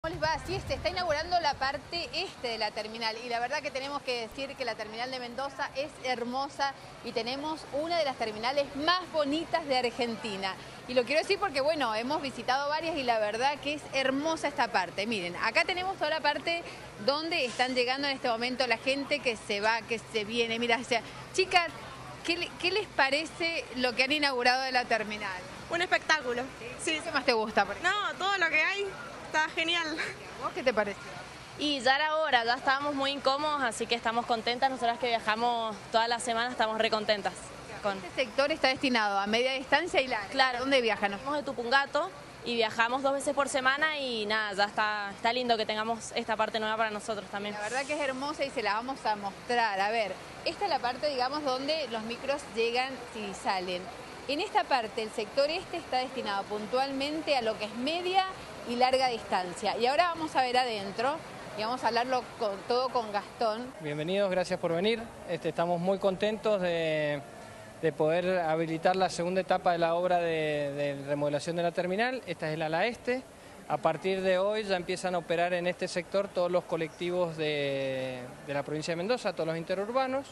¿Cómo les va? Sí, se está inaugurando la parte este de la terminal y la verdad que tenemos que decir que la terminal de Mendoza es hermosa y tenemos una de las terminales más bonitas de Argentina. Y lo quiero decir porque, bueno, hemos visitado varias y la verdad que es hermosa esta parte. Miren, acá tenemos toda la parte donde están llegando en este momento la gente que se va, que se viene. Mira, o sea, chicas, ¿qué les parece lo que han inaugurado de la terminal? Un espectáculo. Sí. ¿Qué más te gusta? Por ejemplo? No, todo lo que hay está genial. ¿Vos qué te parece? Y ya era hora, ya estábamos muy incómodos, así que estamos contentas. Nosotras que viajamos todas las semanas estamos recontentas. Este sector está destinado a media distancia y larga. Claro. ¿Dónde viajan? Somos de Tupungato y viajamos 2 veces por semana y nada, ya está lindo que tengamos esta parte nueva para nosotros también. La verdad que es hermosa y se la vamos a mostrar. A ver, esta es la parte, digamos, donde los micros llegan y salen. En esta parte, el sector este está destinado puntualmente a lo que es media y larga distancia. Y ahora vamos a ver adentro y vamos a hablarlo todo con Gastón. Bienvenidos, gracias por venir. Estamos muy contentos de poder habilitar la segunda etapa de la obra de remodelación de la terminal. Esta es el ala este. A partir de hoy ya empiezan a operar en este sector todos los colectivos de la provincia de Mendoza, todos los interurbanos,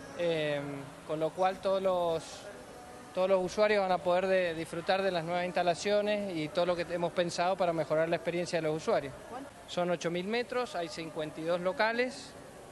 con lo cual todos los usuarios van a poder disfrutar de las nuevas instalaciones y todo lo que hemos pensado para mejorar la experiencia de los usuarios. Son 8.000 metros, hay 52 locales.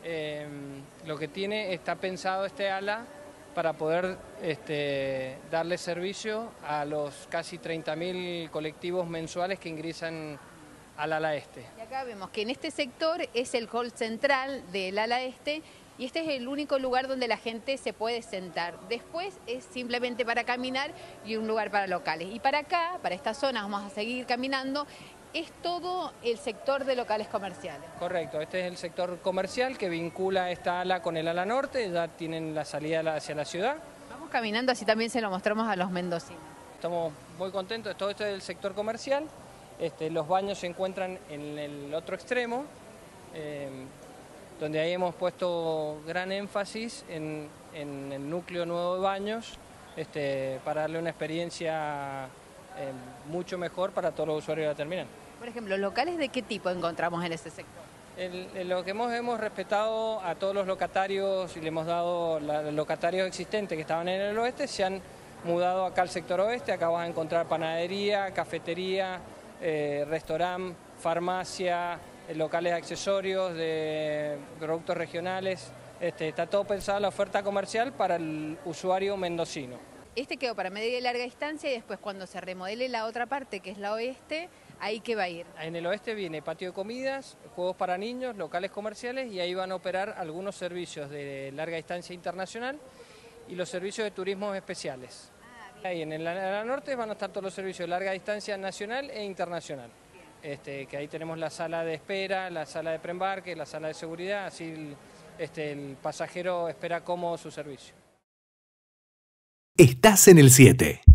Lo que está pensado este ala para poder darle servicio a los casi 30.000 colectivos mensuales que ingresan al ala este. Y acá vemos que en este sector es el hall central del ala este y este es el único lugar donde la gente se puede sentar. Después es simplemente para caminar y un lugar para locales. Y para acá, para esta zona, vamos a seguir caminando, es todo el sector de locales comerciales. Correcto, este es el sector comercial que vincula esta ala con el ala norte, ya tienen la salida hacia la ciudad. Vamos caminando, así también se lo mostramos a los mendocinos. Estamos muy contentos, todo esto es el sector comercial. Los baños se encuentran en el otro extremo, donde ahí hemos puesto gran énfasis en el núcleo nuevo de baños, para darle una experiencia mucho mejor para todos los usuarios de la terminal. Por ejemplo, ¿locales de qué tipo encontramos en ese sector? Lo que hemos respetado a todos los locatarios y le hemos dado los locatarios existentes que estaban en el oeste, se han mudado acá al sector oeste. Acá vas a encontrar panadería, cafetería, restaurante, farmacia, locales accesorios de productos regionales. Está todo pensado en la oferta comercial para el usuario mendocino. Este quedó para media y larga distancia y después cuando se remodele la otra parte, que es la oeste, ¿ahí qué va a ir? En el oeste viene patio de comidas, juegos para niños, locales comerciales y ahí van a operar algunos servicios de larga distancia internacional y los servicios de turismo especiales. Ahí en el norte van a estar todos los servicios de larga distancia nacional e internacional. Que ahí tenemos la sala de espera, la sala de preembarque, la sala de seguridad, así el pasajero espera cómodo su servicio. Estás en el 7.